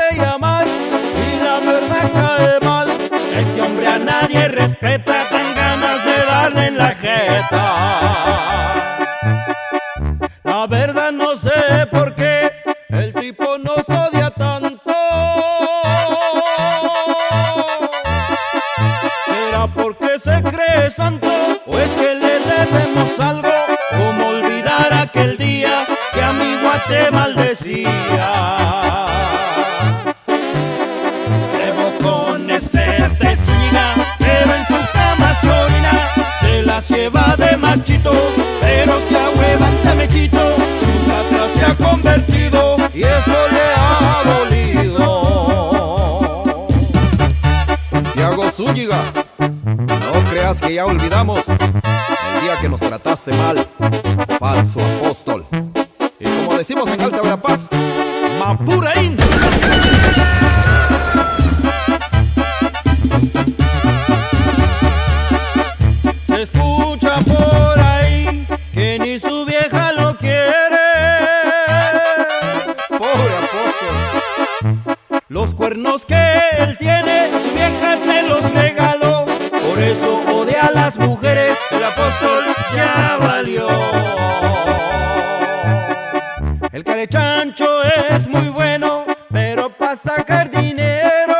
de llamar y la verdad cae mal. Este hombre a nadie respeta, tan ganas de darle en la jeta. La verdad no sé por qué el tipo nos odia tanto. ¿Será porque se cree santo o es que le debemos algo? Como olvidar aquel día que a mi guate maldecía. De bocones este Zúñiga, pero en su cama se orina. Se las lleva de machito, pero se ahueva ante Mechito. Su atrás se ha convertido y eso le ha dolido. Santiago Zúñiga, no creas que ya olvidamos el día que nos trataste mal, falso apóstol. Y como decimos en Alta Verapaz, Mapuraín. Se escucha por ahí que ni su vieja lo quiere. pobre apóstol. Los cuernos que él tiene, su vieja se los regaló. Por eso odia a las mujeres, el apóstol ya valió. El carechancho es muy bueno, pero para sacar dinero.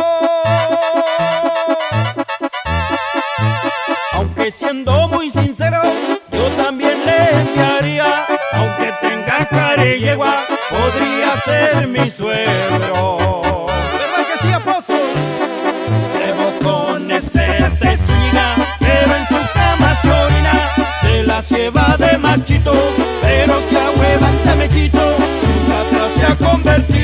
Aunque siendo muy sincero, yo también le enviaría. Aunque tenga careyegua, podría ser mi suegro. ¿Verdad que sí, apóstol? De bocones este Zúñiga, pero en su cama se orina. Se las lleva de machito, pero se ahueva ante Mechito. Su atrás se ha convertido